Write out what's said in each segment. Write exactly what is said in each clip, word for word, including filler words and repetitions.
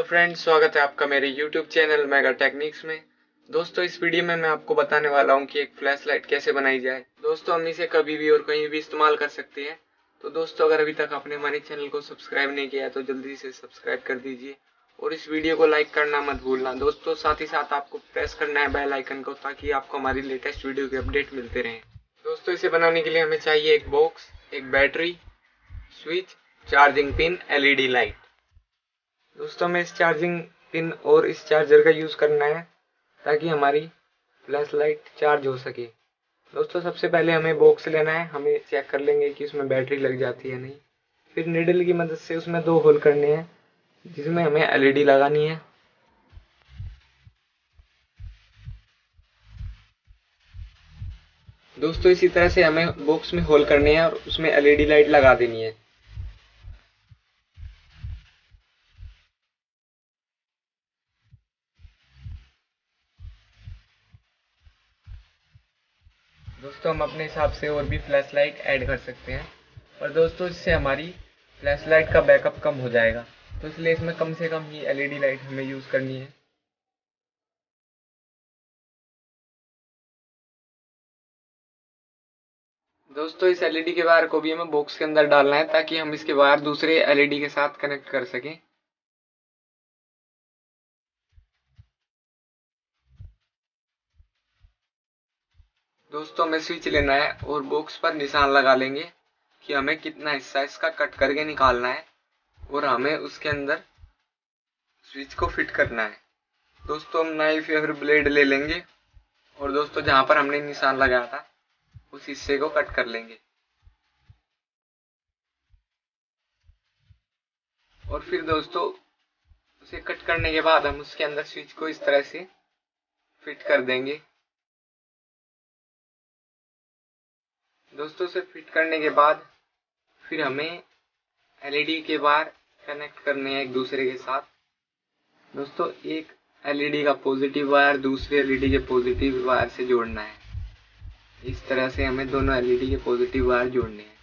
Friends, स्वागत है आपका मेरे यूट्यूब चैनल मेगा टेक्निक्स में। दोस्तों, इस वीडियो में मैं आपको बताने वाला हूं कि एक फ्लैश लाइट कैसे बनाई जाए। दोस्तों, हम इसे कभी भी और कहीं भी इस्तेमाल कर सकते हैं। तो दोस्तों, अगर अभी तक आपने हमारे चैनल को सब्सक्राइब नहीं किया है तो जल्दी से सब्सक्राइब कर दीजिए और इस वीडियो को लाइक करना मत भूलना। दोस्तों, साथ ही साथ आपको प्रेस करना है बेल आइकन को, ताकि आपको हमारी लेटेस्ट वीडियो के अपडेट मिलते रहें। दोस्तों, इसे बनाने के लिए हमें चाहिए एक बॉक्स, एक battery, switch, charging pin, LED light. दोस्तों, हमें इस चार्जिंग पिन और इस चार्जर का यूज करना है ताकि हमारी फ्लैश लाइट चार्ज हो सके। दोस्तों, सबसे पहले हमें बॉक्स लेना है। हमें चेक कर लेंगे कि उसमें बैटरी लग जाती है नहीं। फिर निडल की मदद से उसमें दो होल करने हैं जिसमें हमें एलईडी लगानी है। दोस्तों, इसी तरह से हमें बॉक्स में होल करने हैं और उसमें एलईडी लाइट लगा देनी है। दोस्तों, हम अपने हिसाब से और भी फ्लैश लाइट ऐड कर सकते हैं, और दोस्तों इससे हमारी फ्लैश लाइट का बैकअप कम हो जाएगा। तो इसलिए इसमें कम से कम ही एलईडी लाइट हमें यूज करनी है। दोस्तों, इस एलईडी के वायर को भी हमें बॉक्स के अंदर डालना है ताकि हम इसके वायर दूसरे एलईडी के साथ कनेक्ट कर सकें। दोस्तों, हमें स्विच लेना है और बॉक्स पर निशान लगा लेंगे कि हमें कितना हिस्सा इसका कट करके निकालना है और हमें उसके अंदर स्विच को फिट करना है। दोस्तों, हम नाइफ या फिर ब्लेड ले लेंगे और दोस्तों जहां पर हमने निशान लगाया था उस हिस्से को कट कर लेंगे। और फिर दोस्तों उसे कट करने के बाद हम उसके अंदर स्विच को इस तरह से फिट कर देंगे। दोस्तों, से फिट करने के बाद फिर हमें एलईडी के वायर कनेक्ट करने हैं एक दूसरे के साथ। दोस्तों, एक एलईडी का पॉजिटिव वायर दूसरे एलईडी के पॉजिटिव वायर से जोड़ना है। इस तरह से हमें दोनों एलईडी के पॉजिटिव वायर जोड़ने हैं।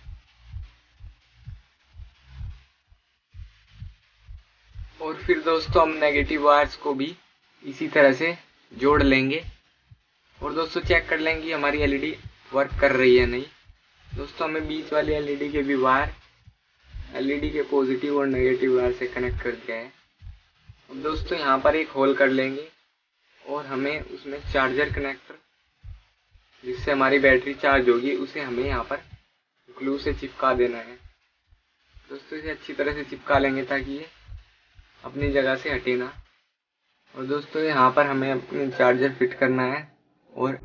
और फिर दोस्तों हम नेगेटिव वायर्स को भी इसी तरह से जोड़ लेंगे और दोस्तों चेक कर लेंगे हमारी एलईडी वर्क कर रही है नहीं। दोस्तों, हमें बीच वाली एलईडी के भी वायर एलईडी के पॉजिटिव और नेगेटिव वायर से कनेक्ट कर दिया है। अब दोस्तों यहाँ पर एक होल कर लेंगे और हमें उसमें चार्जर कनेक्टर, जिससे हमारी बैटरी चार्ज होगी, उसे हमें यहाँ पर ग्लू से चिपका देना है। दोस्तों, इसे अच्छी तरह से चिपका लेंगे ताकि ये अपनी जगह से हटे ना। और दोस्तों यहाँ पर हमें अपनी चार्जर फिट करना है और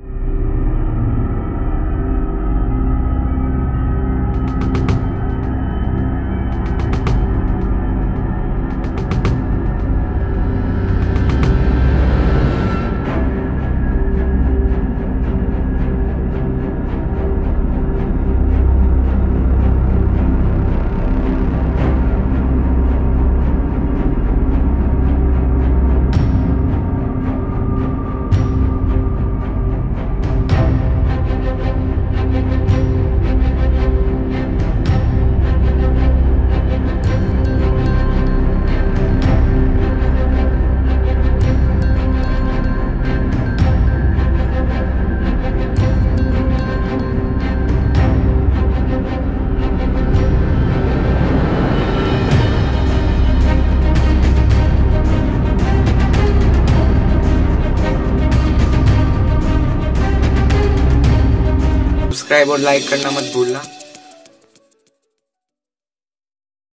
सब्सक्राइब और लाइक करना मत भूलना।